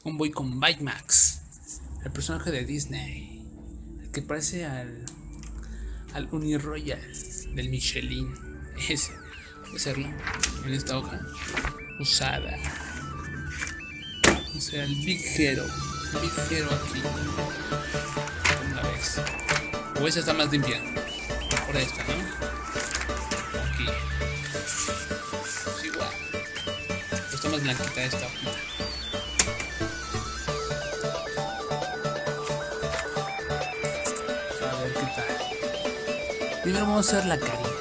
Voy con Baymax, el personaje de Disney, el que parece al Uniroyal del Michelin. Ese, voy a hacerlo en esta hoja usada. O sea, el Big Hero aquí. ¿Cómo la ves? O esa está más limpia. Por esta, ¿no? Aquí. Es igual. Está más blanquita esta hojita. A ver qué tal. Primero vamos a hacer la carita.